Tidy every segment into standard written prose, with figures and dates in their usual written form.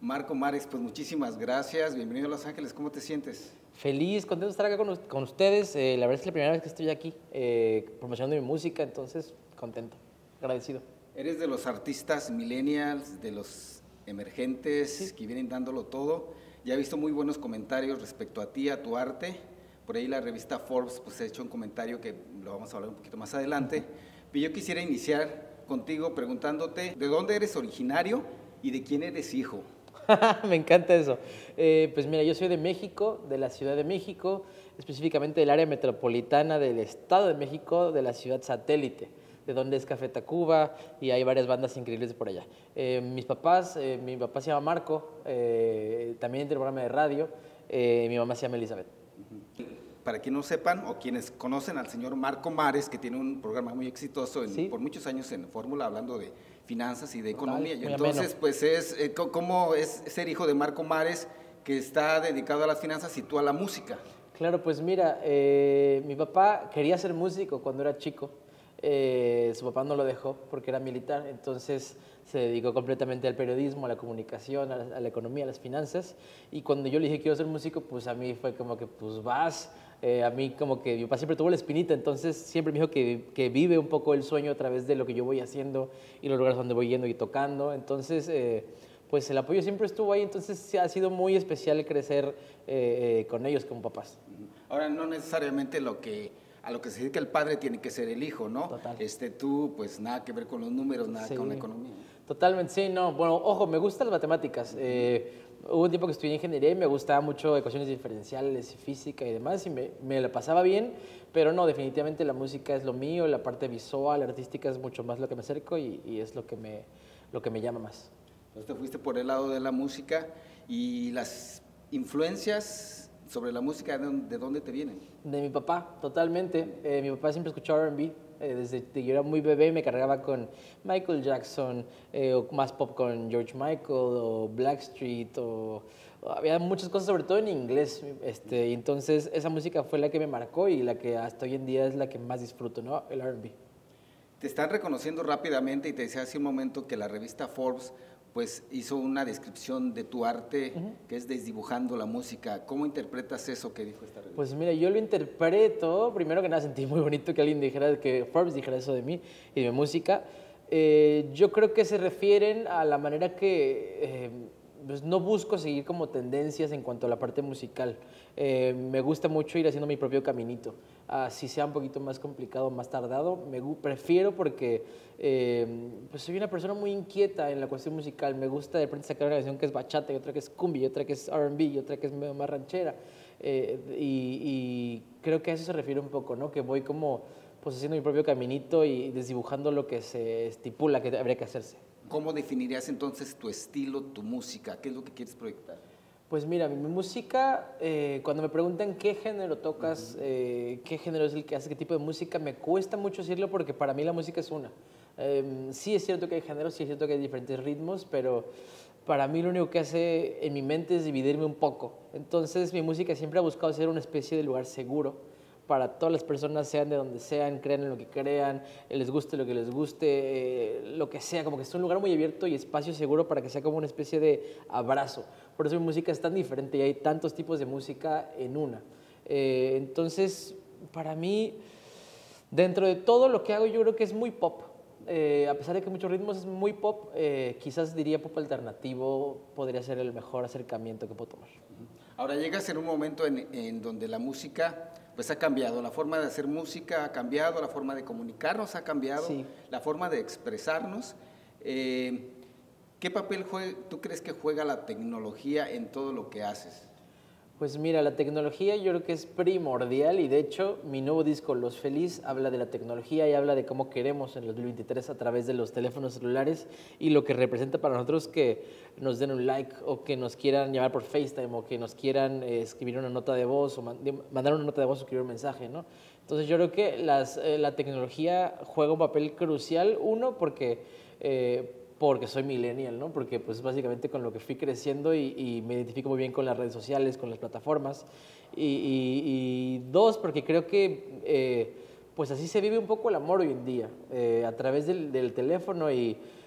Marco Mares, pues muchísimas gracias, bienvenido a Los Ángeles, ¿cómo te sientes? Feliz, contento de estar acá con ustedes. La verdad es que es la primera vez que estoy aquí promocionando mi música, entonces contento, agradecido. Eres de los artistas millennials, de los emergentes Sí. que vienen dándolo todo. Ya he visto muy buenos comentarios respecto a ti, a tu arte. Por ahí la revista Forbes pues, ha hecho un comentario que lo vamos a hablar un poquito más adelante. Pero yo quisiera iniciar contigo preguntándote de dónde eres originario y de quién eres hijo. Me encanta eso. Pues mira, yo soy de México, de la Ciudad de México, específicamente del área metropolitana del Estado de México, de la ciudad satélite, de donde es Café Tacuba, y hay varias bandas increíbles por allá. Mi papá se llama Marco, también tiene un programa de radio, mi mamá se llama Elizabeth. Para quienes no sepan o quienes conocen al señor Marco Mares, que tiene un programa muy exitoso Sí. por muchos años en Fórmula, hablando de finanzas y de Total, economía. Y muy entonces, ameno. pues ¿cómo es ser hijo de Marco Mares, que está dedicado a las finanzas y tú a la música? Claro, pues mira, mi papá quería ser músico cuando era chico. Su papá no lo dejó porque era militar, entonces se dedicó completamente al periodismo, a la comunicación, a la economía, a las finanzas. Y cuando yo le dije quiero ser músico, pues a mí fue como que pues vas. A mí como que mi papá siempre tuvo la espinita, entonces siempre me dijo que vive un poco el sueño a través de lo que yo voy haciendo y los lugares donde voy yendo y tocando. Entonces, pues el apoyo siempre estuvo ahí, entonces sí, ha sido muy especial crecer con ellos como papás. Ahora, no necesariamente a lo que se dedica el padre tiene que ser el hijo, ¿no? Total. Tú, pues nada que ver con los números, nada Sí. con la economía. Totalmente, sí, no. Bueno, ojo, me gustan las matemáticas. Hubo un tiempo que estudié ingeniería y me gustaba mucho ecuaciones diferenciales y física y demás, y me la pasaba bien, pero no, definitivamente la música es lo mío, la parte visual, artística es mucho más lo que me acerco y es lo que me llama más. Entonces te fuiste por el lado de la música y las influencias sobre la música, ¿de dónde te vienen? De mi papá, totalmente. Mi papá siempre escuchó R&B. Desde que yo era muy bebé me cargaba con Michael Jackson, o más pop con George Michael, o Blackstreet, o había muchas cosas, sobre todo en inglés. Y entonces esa música fue la que me marcó y la que hasta hoy en día es la que más disfruto, ¿no? El R&B. Te están reconociendo rápidamente y te decía hace un momento que la revista Forbes pues hizo una descripción de tu arte, que es desdibujando la música. ¿Cómo interpretas eso que dijo esta revista? Pues mira, yo lo interpreto, primero que nada sentí muy bonito que alguien dijera, que Forbes dijera eso de mí y de mi música. Yo creo que se refieren a la manera que pues no busco seguir como tendencias en cuanto a la parte musical. Me gusta mucho ir haciendo mi propio caminito. Si sea un poquito más complicado, más tardado, prefiero porque pues soy una persona muy inquieta en la cuestión musical. Me gusta de repente sacar una canción que es bachata y otra que es cumbia y otra que es R&B y otra que es medio más ranchera. Y creo que a eso se refiere un poco, ¿no? Que voy como pues haciendo mi propio caminito y desdibujando lo que se estipula que habría que hacerse. ¿Cómo definirías entonces tu estilo, tu música? ¿Qué es lo que quieres proyectar? Pues mira, mi música, cuando me preguntan qué género tocas, qué género es el que hace, qué tipo de música, me cuesta mucho decirlo porque para mí la música es una. Sí es cierto que hay géneros, sí es cierto que hay diferentes ritmos, pero para mí lo único que hace en mi mente es dividirme un poco. Entonces mi música siempre ha buscado ser una especie de lugar seguro para todas las personas, sean de donde sean, crean en lo que crean, les guste lo que les guste, lo que sea, como que es un lugar muy abierto y espacio seguro para que sea como una especie de abrazo. Por eso mi música es tan diferente y hay tantos tipos de música en una. Entonces, para mí, dentro de todo lo que hago, yo creo que es muy pop. A pesar de que muchos ritmos es muy pop, quizás diría pop alternativo podría ser el mejor acercamiento que puedo tomar. Ahora llegas en un momento en donde la música pues ha cambiado, la forma de hacer música ha cambiado, la forma de comunicarnos ha cambiado, Sí. la forma de expresarnos. ¿Qué papel tú crees que juega la tecnología en todo lo que haces? Pues mira, la tecnología yo creo que es primordial y de hecho mi nuevo disco Los Feliz habla de la tecnología y habla de cómo queremos en el 2023 a través de los teléfonos celulares y lo que representa para nosotros que nos den un like o que nos quieran llamar por FaceTime o que nos quieran escribir una nota de voz o mandar una nota de voz o escribir un mensaje, ¿no? Entonces yo creo que la tecnología juega un papel crucial, uno porque soy millennial, ¿no? Porque pues básicamente con lo que fui creciendo y me identifico muy bien con las redes sociales, con las plataformas. Y dos, porque creo que pues así se vive un poco el amor hoy en día, a través del teléfono y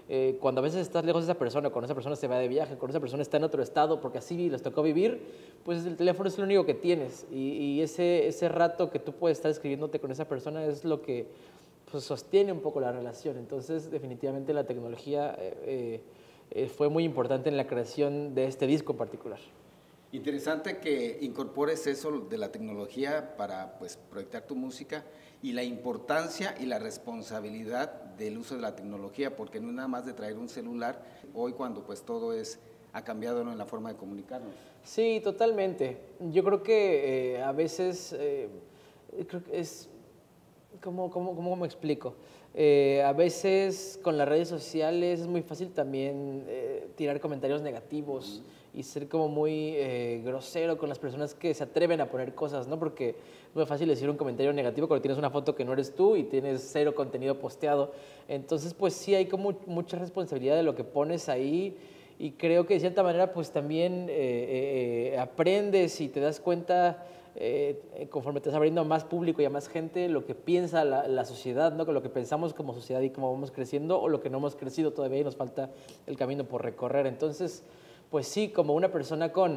cuando a veces estás lejos de esa persona, cuando esa persona se va de viaje, cuando esa persona está en otro estado, porque así les tocó vivir, pues el teléfono es lo único que tienes. Y ese rato que tú puedes estar escribiéndote con esa persona es lo que pues, sostiene un poco la relación. Entonces, definitivamente la tecnología fue muy importante en la creación de este disco en particular. Interesante que incorpores eso de la tecnología para pues, proyectar tu música y la importancia y la responsabilidad del uso de la tecnología, porque no es nada más de traer un celular, hoy cuando pues todo ha cambiado, ¿no?, en la forma de comunicarnos. Sí, totalmente. Yo creo que a veces, creo que es, ¿cómo me explico? A veces con las redes sociales es muy fácil también tirar comentarios negativos y ser como muy grosero con las personas que se atreven a poner cosas, ¿no? Porque es muy fácil decir un comentario negativo cuando tienes una foto que no eres tú y tienes cero contenido posteado. Entonces, pues sí hay como mucha responsabilidad de lo que pones ahí y creo que de cierta manera pues también aprendes y te das cuenta conforme te estás abriendo a más público y a más gente, lo que piensa la sociedad, ¿no? Lo que pensamos como sociedad y cómo vamos creciendo o lo que no hemos crecido todavía y nos falta el camino por recorrer. Entonces, pues sí, como una persona con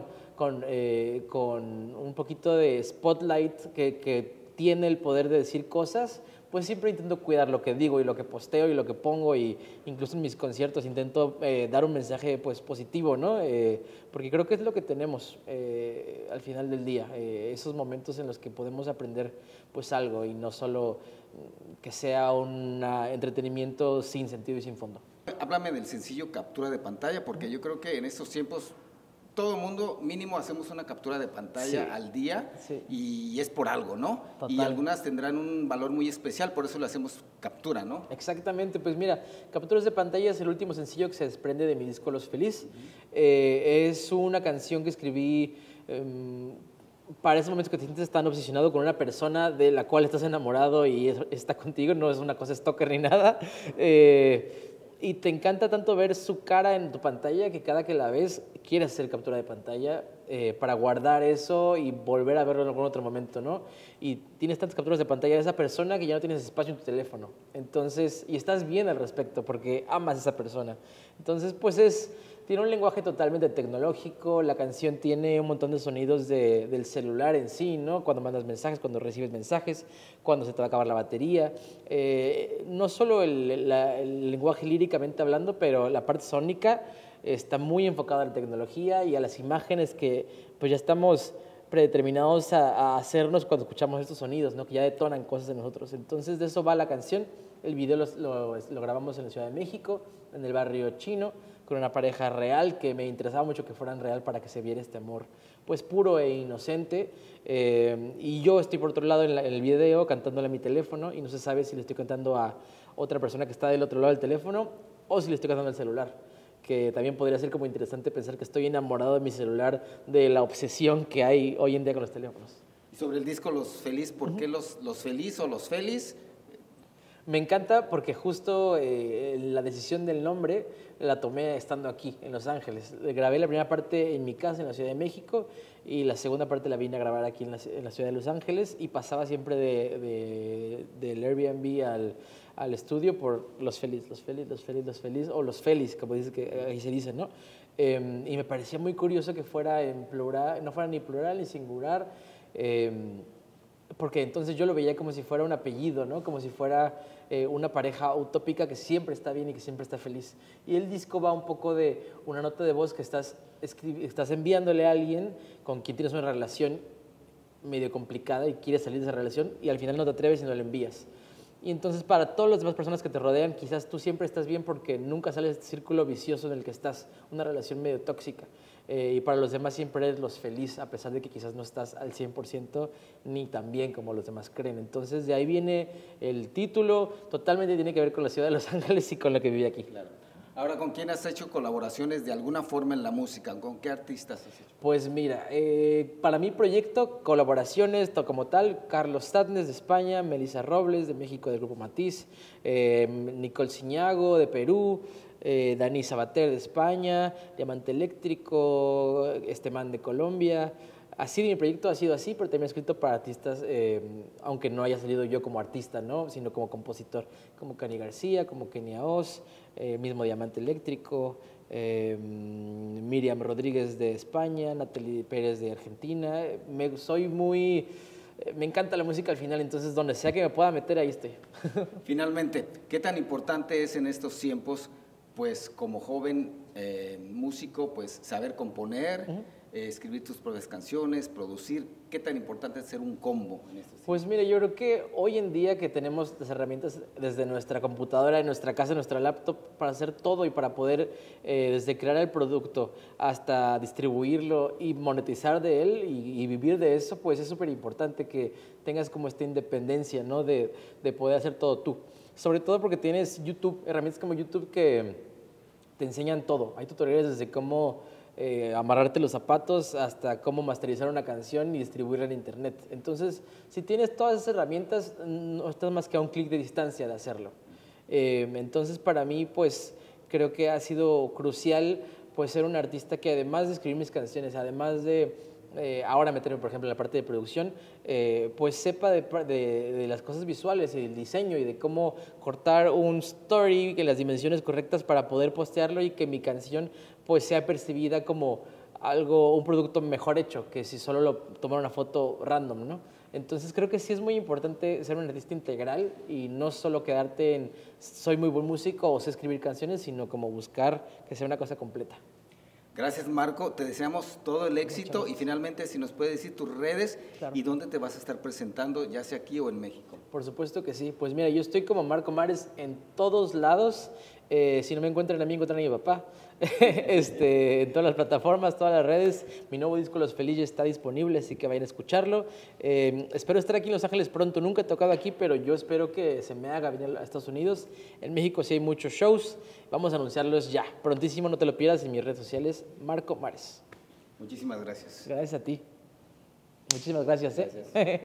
un poquito de spotlight que tiene el poder de decir cosas, pues siempre intento cuidar lo que digo y lo que posteo y lo que pongo y incluso en mis conciertos intento dar un mensaje pues positivo, ¿no? Porque creo que es lo que tenemos al final del día, esos momentos en los que podemos aprender pues algo y no solo que sea un entretenimiento sin sentido y sin fondo. Háblame del sencillo captura de pantalla, porque yo creo que en estos tiempos todo el mundo mínimo hacemos una captura de pantalla al día y es por algo, ¿no? Total. Y algunas tendrán un valor muy especial, por eso le hacemos captura, ¿no? Exactamente, pues mira, Capturas de Pantalla es el último sencillo que se desprende de mi disco Los Feliz. Es una canción que escribí para esos momentos que te sientes tan obsesionado con una persona de la cual estás enamorado y está contigo, no es una cosa stalker ni nada. Y te encanta tanto ver su cara en tu pantalla que cada que la ves quieres hacer captura de pantalla para guardar eso y volver a verlo en algún otro momento, ¿no? Y tienes tantas capturas de pantalla de esa persona que ya no tienes espacio en tu teléfono. Entonces, y estás bien al respecto porque amas a esa persona. Entonces, pues tiene un lenguaje totalmente tecnológico, la canción tiene un montón de sonidos del celular en sí, ¿no? Cuando mandas mensajes, cuando recibes mensajes, cuando se te va a acabar la batería. No solo el lenguaje líricamente hablando, pero la parte sónica está muy enfocada a la tecnología y a las imágenes que pues ya estamos predeterminados a hacernos cuando escuchamos estos sonidos, ¿no? Que ya detonan cosas en nosotros. Entonces, de eso va la canción. El video lo grabamos en la Ciudad de México, en el barrio chino, con una pareja real que me interesaba mucho que fueran real para que se viera este amor pues puro e inocente. Y yo estoy por otro lado en el video cantándole a mi teléfono y no se sabe si le estoy cantando a otra persona que está del otro lado del teléfono o si le estoy cantando al celular, que también podría ser como interesante pensar que estoy enamorado de mi celular, de la obsesión que hay hoy en día con los teléfonos. Y sobre el disco Los Feliz, ¿por qué los Feliz o Los Feliz? Me encanta porque justo la decisión del nombre la tomé estando aquí, en Los Ángeles. Grabé la primera parte en mi casa, en la Ciudad de México, y la segunda parte la vine a grabar aquí en la Ciudad de Los Ángeles, y pasaba siempre del Airbnb al estudio por Los Feliz, Los Feliz, Los Feliz, Los Feliz, o Los Feliz, como dice que ahí se dice, ¿no? Y me parecía muy curioso que fuera en plural, no fuera ni plural ni singular, porque entonces yo lo veía como si fuera un apellido, ¿no? Como si fuera una pareja utópica que siempre está bien y que siempre está feliz. Y el disco va un poco de una nota de voz que estás enviándole a alguien con quien tienes una relación medio complicada y quieres salir de esa relación y al final no te atreves y no le envías. Y entonces para todas las demás personas que te rodean, quizás tú siempre estás bien porque nunca sales de este círculo vicioso en el que estás, una relación medio tóxica. Y para los demás siempre eres los feliz, a pesar de que quizás no estás al 100% ni tan bien como los demás creen. Entonces de ahí viene el título, totalmente tiene que ver con la ciudad de Los Ángeles y con lo que viví aquí. Claro. Ahora, ¿con quién has hecho colaboraciones de alguna forma en la música? ¿Con qué artistas has hecho? Pues mira, para mi proyecto, colaboraciones como tal, Carlos Statnes de España, Melissa Robles de México del Grupo Matiz, Nicole Ciñago de Perú, Dani Sabater de España, Diamante Eléctrico, este man de Colombia. Así mi proyecto ha sido así, pero también he escrito para artistas, aunque no haya salido yo como artista, ¿no? Sino como compositor, como Cani García, como Kenia Oz, mismo Diamante Eléctrico, Miriam Rodríguez de España, Natalie Pérez de Argentina. Me encanta la música al final, entonces donde sea que me pueda meter, ahí estoy. Finalmente, ¿qué tan importante es en estos tiempos, pues como joven músico, pues saber componer, escribir tus propias canciones, producir? ¿Qué tan importante es ser un combo en estos tiempos? Pues mire, yo creo que hoy en día que tenemos las herramientas desde nuestra computadora, en nuestra casa, en nuestra laptop, para hacer todo y para poder desde crear el producto hasta distribuirlo y monetizar de él y vivir de eso, pues es súper importante que tengas como esta independencia, ¿no? De poder hacer todo tú. Sobre todo porque tienes YouTube, herramientas como YouTube que te enseñan todo. Hay tutoriales desde cómo amarrarte los zapatos hasta cómo masterizar una canción y distribuirla en internet. Entonces, si tienes todas esas herramientas, no estás más que a un clic de distancia de hacerlo. Entonces, para mí, pues, creo que ha sido crucial, pues, ser un artista que además de escribir mis canciones, además de ahora meterme, por ejemplo, en la parte de producción, pues sepa de las cosas visuales y del diseño y de cómo cortar un story en las dimensiones correctas para poder postearlo y que mi canción pues sea percibida como un producto mejor hecho que si solo lo tomara una foto random, ¿no? Entonces creo que sí es muy importante ser un artista integral y no solo quedarte en soy muy buen músico o sé escribir canciones, sino como buscar que sea una cosa completa. Gracias, Marco. Te deseamos todo el éxito y finalmente si nos puedes decir tus redes y dónde te vas a estar presentando, ya sea aquí o en México. Por supuesto que sí. Pues mira, yo estoy como Marco Mares en todos lados. Si no me encuentran a mí, encuentran a mi papá. En todas las plataformas, todas las redes. Mi nuevo disco Los Felices está disponible, así que vayan a escucharlo. Espero estar aquí en Los Ángeles pronto. Nunca he tocado aquí, pero yo espero que se me haga venir a Estados Unidos. En México sí hay muchos shows. Vamos a anunciarlos ya. Prontísimo, no te lo pierdas en mis redes sociales. Marco Mares. Muchísimas gracias. Gracias a ti. Muchísimas gracias. Gracias.